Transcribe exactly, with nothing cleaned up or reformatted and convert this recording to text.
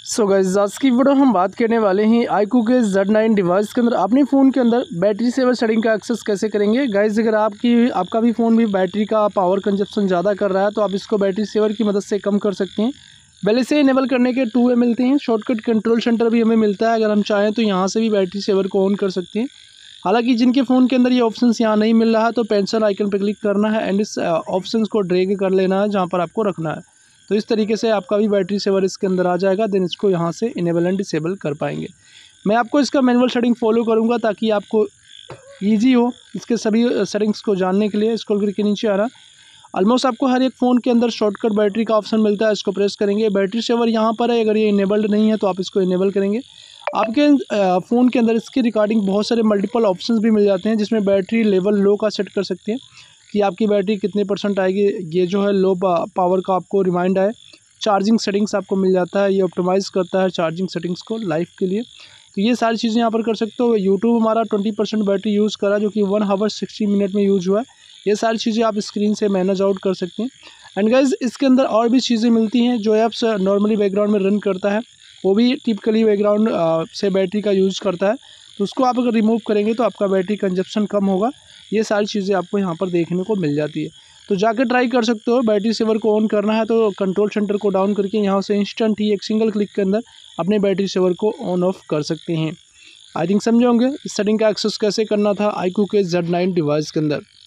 So guys आज की video हम बात करने वाले हैं आईक्यू के ज़ेड नाइन डिवाइस के अंदर अपने फ़ोन के अंदर बैटरी सेवर सेटिंग का एक्सेस कैसे करेंगे। गाइस अगर आपकी आपका भी फ़ोन भी बैटरी का पावर कंजप्शन ज़्यादा कर रहा है तो आप इसको बैटरी सेवर की मदद से कम कर सकते हैं। पहले से इनेबल करने के टू वे मिलते हैं, शॉर्टकट कंट्रोल सेंटर भी हमें मिलता है। अगर हम चाहें तो यहाँ से भी बैटरी सेवर को ऑन कर सकते हैं। हालांकि जिनके फ़ोन के अंदर ये ऑप्शन यहाँ नहीं मिल रहा है तो पेंसिल आइकन पर क्लिक करना है एंड इस ऑप्शन को ड्रैग कर लेना है जहाँ पर आपको रखना है। तो इस तरीके से आपका भी बैटरी सेवर इसके अंदर आ जाएगा। देन इसको यहाँ से इनेबल एंड डिसेबल कर पाएंगे। मैं आपको इसका मैनुअल सेटिंग फॉलो करूँगा ताकि आपको ईजी हो इसके सभी सेटिंग्स को जानने के लिए। स्क्रॉल करके नीचे आ रहा ऑलमोस्ट आपको हर एक फ़ोन के अंदर शॉर्टकट बैटरी का ऑप्शन मिलता है, इसको प्रेस करेंगे। बैटरी सेवर यहाँ पर है, अगर ये इनेबल्ड नहीं है तो आप इसको इनेबल करेंगे। आपके फ़ोन के अंदर इसके रिगार्डिंग बहुत सारे मल्टीपल ऑप्शंस भी मिल जाते हैं जिसमें बैटरी लेवल लो का सेट कर सकते हैं कि आपकी बैटरी कितने परसेंट आएगी। ये जो है लो पावर का आपको रिमाइंड आए। चार्जिंग सेटिंग्स आपको मिल जाता है, ये ऑप्टिमाइज़ करता है चार्जिंग सेटिंग्स को लाइफ के लिए। तो ये सारी चीज़ें यहाँ पर कर सकते हो। यूट्यूब हमारा ट्वेंटी परसेंट बैटरी यूज़ करा जो कि वन हावर सिक्सटी मिनट में यूज हुआ है। ये सारी चीज़ें आप स्क्रीन से मैनेज आउट कर सकते हैं। एंड गाइज इसके अंदर और भी चीज़ें मिलती हैं जो ऐप्स नॉर्मली बैकग्राउंड में रन करता है वो भी टिपिकली बैकग्राउंड से बैटरी का यूज़ करता है। तो उसको आप अगर रिमूव करेंगे तो आपका बैटरी कंजप्शन कम होगा। ये सारी चीज़ें आपको यहाँ पर देखने को मिल जाती है। तो जाकर ट्राई कर सकते हो। बैटरी सेवर को ऑन करना है तो कंट्रोल सेंटर को डाउन करके यहाँ से इंस्टेंट ही एक सिंगल क्लिक के अंदर अपने बैटरी सेवर को ऑन ऑफ कर सकते हैं। आई थिंक समझे होंगे इस सेटिंग का एक्सेस कैसे करना था आईक्यू के ज़ेड नाइन डिवाइस के अंदर।